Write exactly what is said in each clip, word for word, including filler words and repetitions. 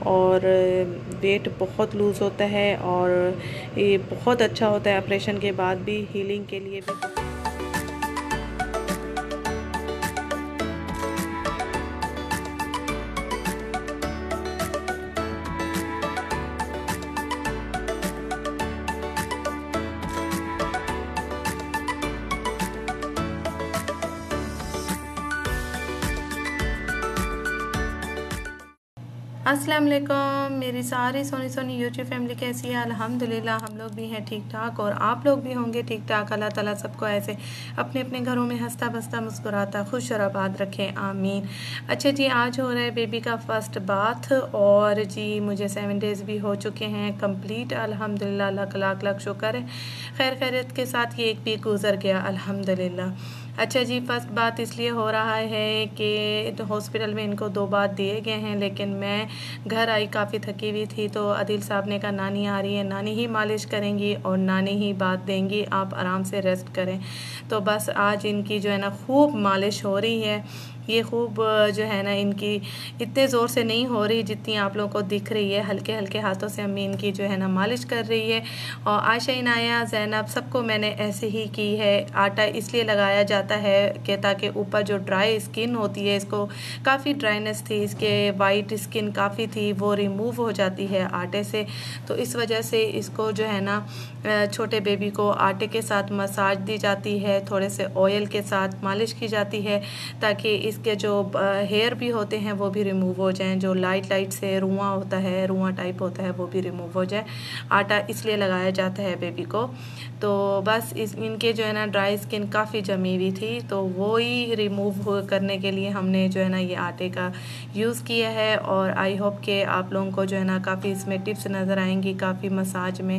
और वेट बहुत लूज़ होता है और ये बहुत अच्छा होता है ऑपरेशन के बाद भी, हीलिंग के लिए भी। अस्सलाम वालेकुम, मेरी सारी सोनी सोनी यूट्यूब फैमिली कैसी है? अल्हम्दुलिल्लाह हम लोग भी हैं ठीक ठाक और आप लोग भी होंगे ठीक ठाक। अल्लाह ताला सबको ऐसे अपने अपने घरों में हंसता बसता मुस्कुराता खुश और आबाद रखें, आमीन। अच्छा जी, आज हो रहा है बेबी का फ़र्स्ट बाथ और जी मुझे सेवन डेज़ भी हो चुके हैं कंप्लीट। अल्हम्दुलिल्लाह, लाख लाख लाख शुक्र है, खैर खैरियत के साथ ये एक वीक गुजर गया अल्हम्दुलिल्लाह। अच्छा जी, फ़र्स्ट बात इसलिए हो रहा है कि तो हॉस्पिटल में इनको दो बात दिए गए हैं, लेकिन मैं घर आई काफ़ी थकी हुई थी तो आदिल साहब ने कहा नानी आ रही है, नानी ही मालिश करेंगी और नानी ही बात देंगी, आप आराम से रेस्ट करें। तो बस आज इनकी जो है ना खूब मालिश हो रही है। ये खूब जो है ना इनकी इतने ज़ोर से नहीं हो रही जितनी आप लोगों को दिख रही है, हल्के हल्के हाथों से अम्मी इनकी जो है ना मालिश कर रही है। और आयशा, इनाया, ज़ैनब सबको मैंने ऐसे ही की है। आटा इसलिए लगाया जाता है कि ताकि ऊपर जो ड्राई स्किन होती है, इसको काफ़ी ड्राइनेस थी, इसके वाइट स्किन काफ़ी थी, वो रिमूव हो जाती है आटे से। तो इस वजह से इसको जो है ना छोटे बेबी को आटे के साथ मसाज दी जाती है, थोड़े से ऑयल के साथ मालिश की जाती है ताकि इसके जो हेयर भी होते हैं वो भी रिमूव हो जाएं, जो लाइट लाइट से रुआं होता है, रुआं टाइप होता है, वो भी रिमूव हो जाए। आटा इसलिए लगाया जाता है बेबी को। तो बस इस इनके जो है ना ड्राई स्किन काफ़ी जमी हुई थी, तो वो ही रिमूव करने के लिए हमने जो है ना ये आटे का यूज़ किया है। और आई होप कि आप लोगों को जो है ना काफ़ी इसमें टिप्स नज़र आएंगी, काफ़ी मसाज में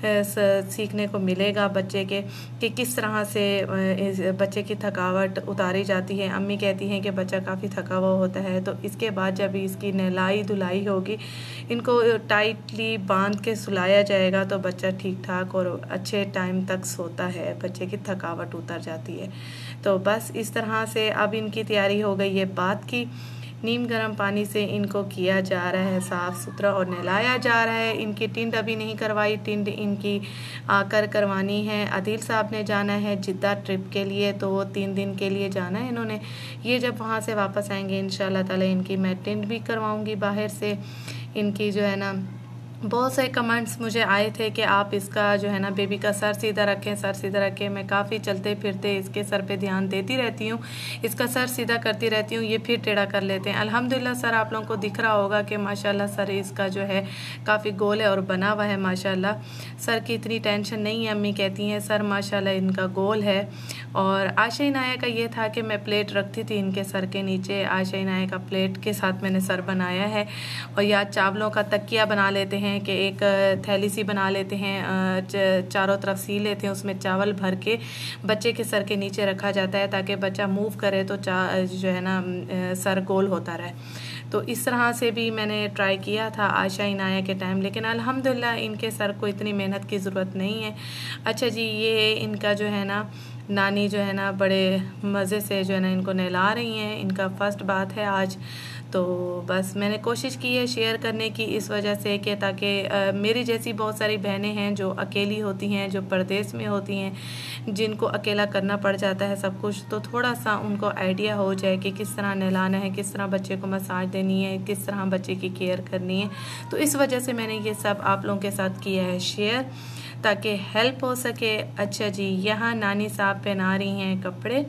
सीखने को मिलेगा बच्चे के कि किस तरह से इस बच्चे की थकावट उतारी जाती है। अम्मी कहती हैं कि बच्चा काफ़ी थका हुआ होता है, तो इसके बाद जब इसकी नहलाई धुलाई होगी, इनको टाइटली बांध के सुलाया जाएगा तो बच्चा ठीक ठाक और अच्छे टाइम तक सोता है, बच्चे की थकावट उतर जाती है। तो बस इस तरह से अब इनकी तैयारी हो गई है बात की। नीम गर्म पानी से इनको किया जा रहा है साफ़ सुथरा और नहलाया जा रहा है। इनकी टिंड अभी नहीं करवाई, टिंड इनकी आकर करवानी है। आदिल साहब ने जाना है जिद्दा ट्रिप के लिए, तो वो तीन दिन के लिए जाना है इन्होंने। ये जब वहाँ से वापस आएंगे इंशाल्लाह ताला इनकी मैं टिंड भी करवाऊँगी बाहर से। इनकी जो है ना बहुत सारे कमेंट्स मुझे आए थे कि आप इसका जो है ना बेबी का सर सीधा रखें, सर सीधा रखें। मैं काफ़ी चलते फिरते इसके सर पे ध्यान देती रहती हूँ, इसका सर सीधा करती रहती हूँ, ये फिर टेढ़ा कर लेते हैं। अल्हम्दुलिल्लाह सर आप लोगों को दिख रहा होगा कि माशाल्लाह सर इसका जो है काफ़ी गोल है और बना हुआ है माशाल्लाह। सर की इतनी टेंशन नहीं है, अम्मी कहती हैं सर माशाल्लाह इनका गोल है। और आयशा इनाया का ये था कि मैं प्लेट रखती थी इनके सर के नीचे, आयशा इनाया का प्लेट के साथ मैंने सर बनाया है। और या चावलों का तकिया बना लेते हैं कि एक थैली सी बना लेते हैं, चारों तरफ सी लेते हैं, उसमें चावल भर के बच्चे के सर के नीचे रखा जाता है ताकि बच्चा मूव करे तो चा जो है ना सर गोल होता रहे। तो इस तरह से भी मैंने ट्राई किया था आयशा इनाया के टाइम, लेकिन अल्हम्दुलिल्लाह इनके सर को इतनी मेहनत की ज़रूरत नहीं है। अच्छा जी, ये इनका जो है ना नानी जो है ना बड़े मज़े से जो है ना इनको नहला रही हैं। इनका फ़र्स्ट बात है आज, तो बस मैंने कोशिश की है शेयर करने की इस वजह से कि ताकि मेरी जैसी बहुत सारी बहनें हैं जो अकेली होती हैं, जो परदेश में होती हैं, जिनको अकेला करना पड़ जाता है सब कुछ, तो थोड़ा सा उनको आइडिया हो जाए कि किस तरह नहलाना है, किस तरह बच्चे को मसाज देनी है, किस तरह बच्चे की केयर करनी है। तो इस वजह से मैंने ये सब आप लोगों के साथ किया है शेयर ताकि हेल्प हो सके। अच्छा जी, यहाँ नानी साहब पहना रही हैं कपड़े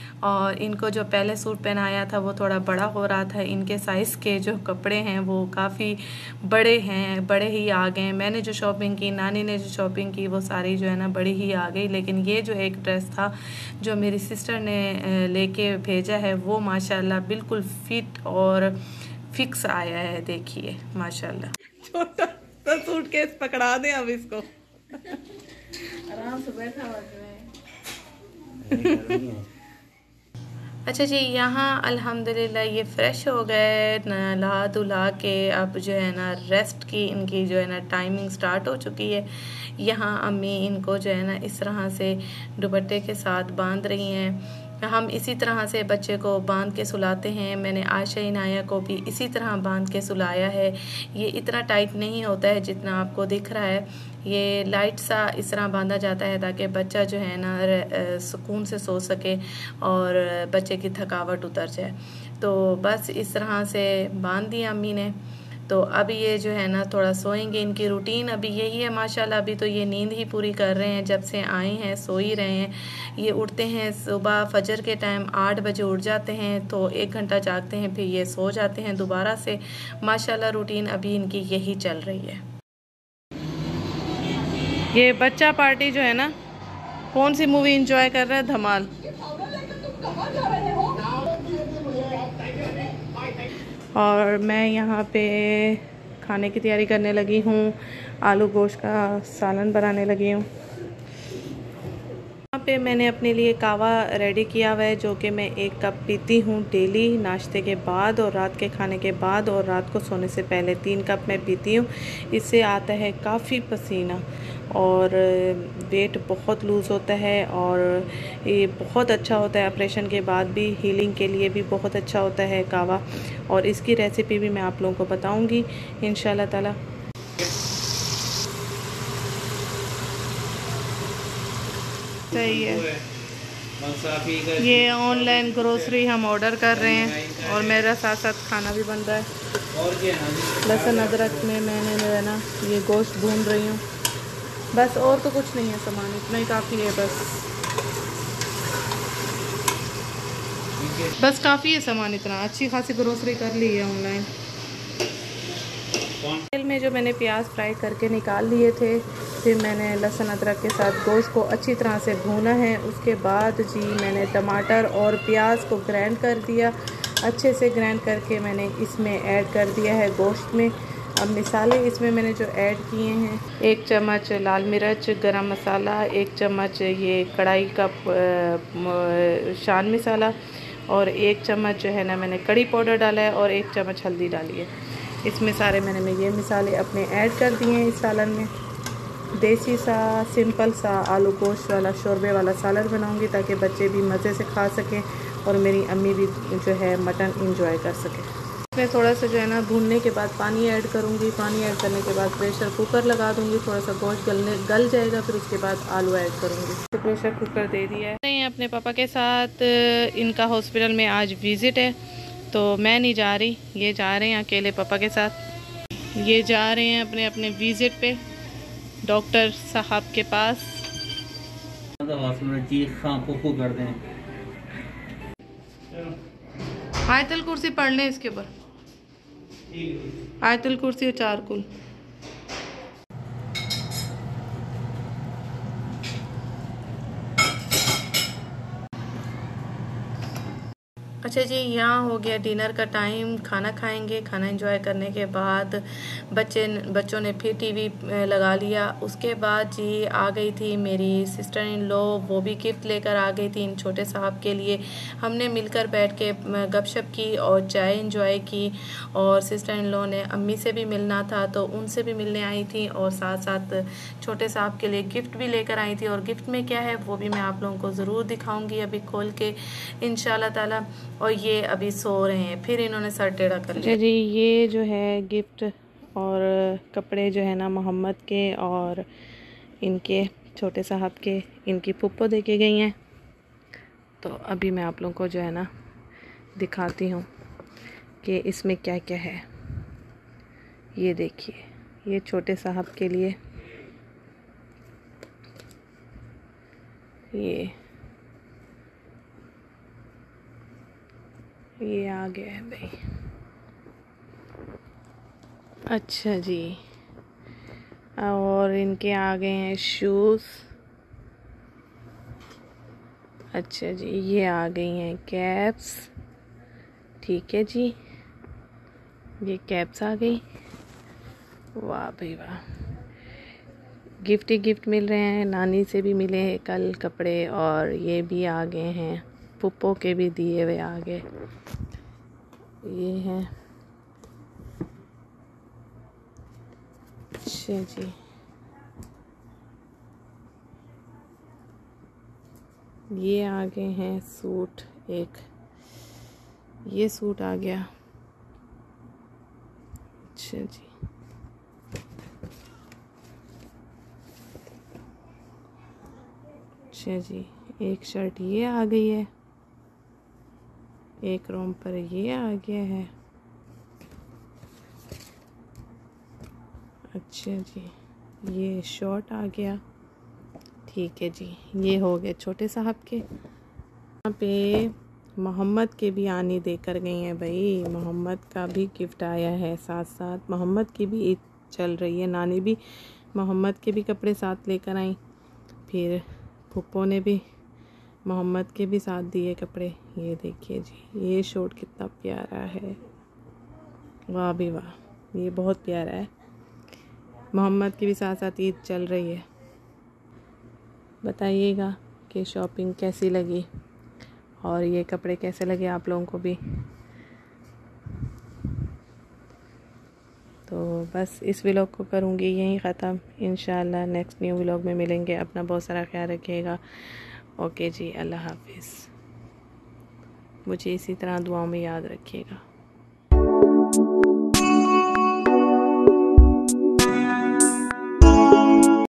और इनको जो पहले सूट पहनाया था वो थोड़ा बड़ा हो रहा था। इनके साइज़ के जो कपड़े हैं वो काफ़ी बड़े हैं, बड़े ही आ गए। मैंने जो शॉपिंग की, नानी ने जो शॉपिंग की, वो सारी जो है ना बड़ी ही आ गई। लेकिन ये जो एक ड्रेस था जो मेरी सिस्टर ने लेके भेजा है वो माशाल्लाह बिल्कुल फिट और फिक्स आया है। देखिए माशाल्लाह, छोटा सा सूटकेस पकड़ा दें अब इसको। आराम से बैठा हुआ है। अच्छा जी, यहाँ अल्हम्दुलिल्लाह ये फ़्रेश हो गए, नहा धुला के अब जो है ना रेस्ट की इनकी जो है ना टाइमिंग स्टार्ट हो चुकी है। यहाँ अम्मी इनको जो है ना इस तरह से दुपट्टे के साथ बांध रही हैं हम इसी तरह से बच्चे को बांध के सुलाते हैं। मैंने आयशा इनाया को भी इसी तरह बांध के सुलाया है। ये इतना टाइट नहीं होता है जितना आपको दिख रहा है, ये लाइट सा इस तरह बांधा जाता है ताकि बच्चा जो है ना सुकून से सो सके और बच्चे की थकावट उतर जाए। तो बस इस तरह से बांध दिया अम्मी ने। तो अब ये जो है ना थोड़ा सोएंगे। इनकी रूटीन अभी यही है माशाल्लाह। अभी तो ये नींद ही पूरी कर रहे हैं, जब से आए हैं सो ही रहे हैं। ये उठते हैं सुबह फजर के टाइम आठ बजे उठ जाते हैं, तो एक घंटा जागते हैं, फिर ये सो जाते हैं दोबारा से। माशाल्लाह रूटीन अभी इनकी यही चल रही है। ये बच्चा पार्टी जो है ना, कौन सी मूवी एंजॉय कर रहा है? धमाल। और मैं यहाँ पे खाने की तैयारी करने लगी हूँ। आलू गोश्त का सालन बनाने लगी हूँ। यहाँ पे मैंने अपने लिए कावा रेडी किया हुआ है, जो कि मैं एक कप पीती हूँ डेली नाश्ते के बाद और रात के खाने के बाद, और रात को सोने से पहले तीन कप मैं पीती हूँ। इससे आता है काफ़ी पसीना और वेट बहुत लूज़ होता है, और ये बहुत अच्छा होता है ऑपरेशन के बाद भी, हीलिंग के लिए भी बहुत अच्छा होता है कावा। और इसकी रेसिपी भी मैं आप लोगों को बताऊंगी इंशाल्लाह ताला। सही है। ये ऑनलाइन ग्रोसरी हम ऑर्डर कर रहे हैं और मेरा साथ साथ खाना भी बन रहा है। लहसुन अदरक में मैंने जो है ना ये गोश्त भून रही हूँ। बस और तो कुछ नहीं है, सामान इतना ही काफ़ी है। बस बस काफ़ी है सामान इतना। अच्छी खासी ग्रोसरी कर ली है ऑनलाइन। तेल में जो मैंने प्याज फ्राई करके निकाल लिए थे, फिर मैंने लहसुन अदरक के साथ गोश्त को अच्छी तरह से भूना है। उसके बाद जी मैंने टमाटर और प्याज को ग्राइंड कर दिया। अच्छे से ग्राइंड करके मैंने इसमें ऐड कर दिया है गोश्त में। अब मिसाले इसमें मैंने जो ऐड किए हैं, एक चम्मच लाल मिर्च गरम मसाला, एक चम्मच ये कढ़ाई का शान मसाला, और एक चम्मच जो है ना मैंने कड़ी पाउडर डाला है, और एक चम्मच हल्दी डाली है। इसमें सारे मैंने मैं ये मिसाले अपने ऐड कर दिए हैं इस सालन में। देसी सा सिंपल सा आलू गोश्त वाला शोरबे वाला सालन बनाऊंगी ताकि बच्चे भी मज़े से खा सकें और मेरी अम्मी भी जो है मटन इंजॉय कर सकें। इसमें थोड़ा सा जो है ना भूनने के बाद पानी ऐड करूंगी। पानी ऐड करने के बाद प्रेशर कुकर लगा दूंगी। थोड़ा सा गोश्त गलने गल जाएगा, फिर उसके बाद आलू ऐड करूंगी। तो प्रेशर कुकर दे दिया है। नहीं, अपने पापा के साथ इनका हॉस्पिटल में आज विज़िट है, तो मैं नहीं जा रही, ये जा रहे हैं अकेले पापा के साथ। ये जा रहे हैं अपने अपने विज़िट पे डॉक्टर साहब के पास। आयतल कुर्सी पढ़ लें इसके ऊपर, आयतल कुर्सी चार कुल। अच्छा जी, यहाँ हो गया डिनर का टाइम। खाना खाएंगे। खाना एंजॉय करने के बाद बच्चे बच्चों ने फिर टीवी लगा लिया। उसके बाद जी आ गई थी मेरी सिस्टर इन लॉ, वो भी गिफ्ट लेकर आ गई थी इन छोटे साहब के लिए। हमने मिलकर बैठ के गपशप की और चाय एंजॉय की, और सिस्टर इन लॉ ने अम्मी से भी मिलना था तो उनसे भी मिलने आई थी, और साथ साथ छोटे साहब के लिए गिफ्ट भी लेकर आई थी। और गिफ्ट में क्या है वो भी मैं आप लोगों को ज़रूर दिखाऊँगी अभी खोल के इंशाल्लाह ताला। और ये अभी सो रहे हैं, फिर इन्होंने सर टेढ़ा कर लिया। जी ये जो है गिफ्ट और कपड़े जो है ना मोहम्मद के और इनके छोटे साहब के, इनकी फुप्पो दे के गई हैं। तो अभी मैं आप लोगों को जो है ना दिखाती हूँ कि इसमें क्या क्या है। ये देखिए, ये छोटे साहब के लिए ये ये आ गया है भाई। अच्छा जी, और इनके आ गए हैं शूज़। अच्छा जी, ये आ गई हैं कैप्स। ठीक है जी, ये कैप्स आ गई। वाह भाई वाह, गिफ्ट ही गिफ्ट मिल रहे हैं। नानी से भी मिले हैं कल कपड़े, और ये भी आ गए हैं, पुप्पो के भी दिए हुए आ गए। ये हैं। अच्छा जी, ये आ गए हैं सूट। एक ये सूट आ गया। अच्छा जी, अच्छा जी, एक शर्ट ये आ गई है, एक रोम्पर ये आ गया है। अच्छा जी, ये शॉर्ट आ गया। ठीक है जी, ये हो गए छोटे साहब के। यहाँ पे मोहम्मद के भी आनी देकर गई हैं भाई। मोहम्मद का भी गिफ्ट आया है साथ साथ। मोहम्मद की भी ईद चल रही है, नानी भी मोहम्मद के भी कपड़े साथ लेकर आई। फिर फूफो ने भी मोहम्मद के भी साथ दिए कपड़े। ये देखिए जी, ये शॉर्ट कितना प्यारा है, वाह भी वाह, ये बहुत प्यारा है। मोहम्मद की भी साथ साथ ईद चल रही है। बताइएगा कि शॉपिंग कैसी लगी और ये कपड़े कैसे लगे आप लोगों को भी। तो बस इस व्लॉग को करूँगी यहीं ख़त्म। इंशाल्लाह नेक्स्ट न्यू व्लॉग में मिलेंगे। अपना बहुत सारा ख्याल रखिएगा। ओके जी, अल्लाह हाफिज़। मुझे इसी तरह दुआओं में याद रखिएगा।